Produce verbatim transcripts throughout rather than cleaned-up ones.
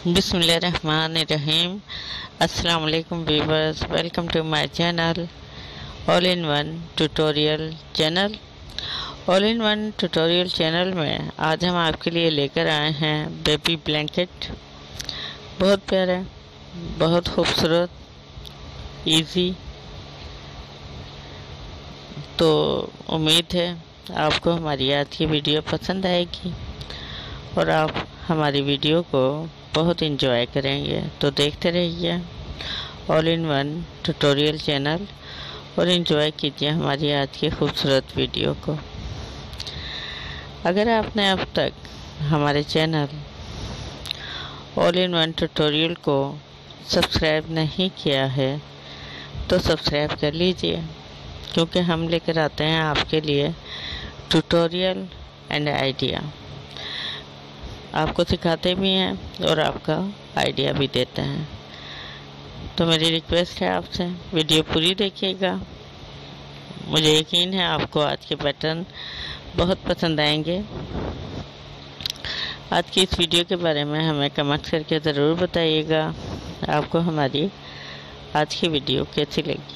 Bismillahirrahmanirrahim. Assalamu alaikum viewers. Welcome to my channel, All-in-One Tutorial Channel. All-in-One Tutorial Channel में आज हम आपके लिए लेकर आए हैं बेबी ब्लैंकेट। बहुत प्यारा, बहुत खूबसूरत, इजी। तो उम्मीद है आपको हमारी आज की वीडियो पसंद आएगी और आप हमारी वीडियो को बहुत इंजॉय करेंगे। तो देखते रहिए all in one tutorial channel और इंजॉय कीजिए हमारी आज की खूबसूरत वीडियो को। अगर आपने अब तक हमारे channel all in one tutorial को सब्सक्राइब नहीं किया है तो सब्सक्राइब कर लीजिए, क्योंकि हम लेकर आते हैं आपके लिए ट्यूटोरियल एंड आइडिया। आपको सिखाते भी हैं और आपका आइडिया भी देते हैं। तो मेरी रिक्वेस्ट है आपसे, वीडियो पूरी देखिएगा। मुझे यकीन है आपको आज के पैटर्न बहुत पसंद आएंगे। आज की इस वीडियो के बारे में हमें कमेंट करके ज़रूर बताइएगा आपको हमारी आज की वीडियो कैसी लगी।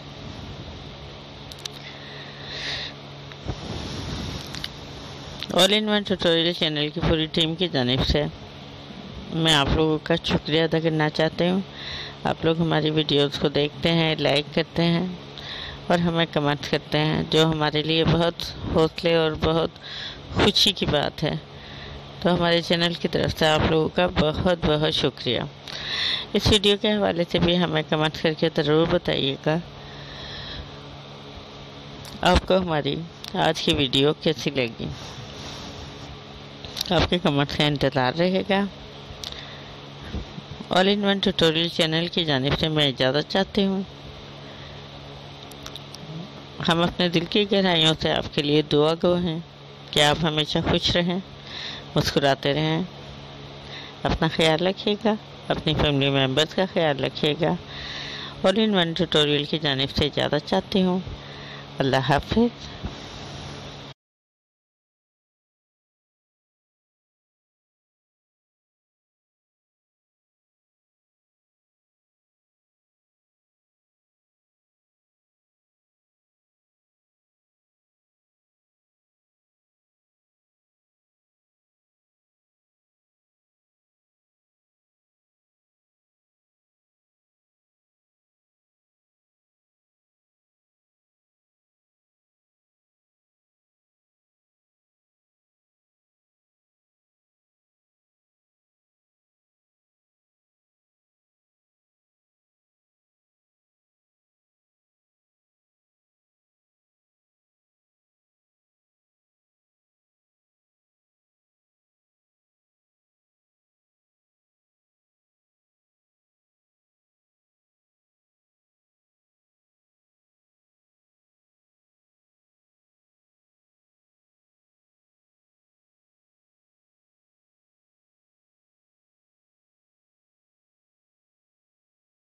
All in one tutorial channel की पूरी टीम की जानिब से मैं आप लोगों का शुक्रिया अदा करना चाहती हूँ। आप लोग हमारी वीडियोस को देखते हैं, लाइक करते हैं और हमें कमेंट करते हैं, जो हमारे लिए बहुत हौसले और बहुत खुशी की बात है। तो हमारे चैनल की तरफ से आप लोगों का बहुत बहुत शुक्रिया। इस वीडियो के हवाले से भी हमें कमेंट करके ज़रूर बताइएगा आपको हमारी आज की वीडियो कैसी लगी। आपके कमेंट का इंतज़ार रहेगा। All in one tutorial channel की जानिब से मैं इजाज़त चाहती हूँ। हम अपने दिल की गहराइयों से आपके लिए दुआ गो हैं कि आप हमेशा खुश रहें, मुस्कुराते रहें। अपना ख्याल रखिएगा, अपनी फैमिली मेम्बर्स का ख्याल रखिएगा। ऑल इन वन ट्यूटोरियल की जानिब से इजाज़त चाहती हूँ। अल्लाह हाफ़िज़।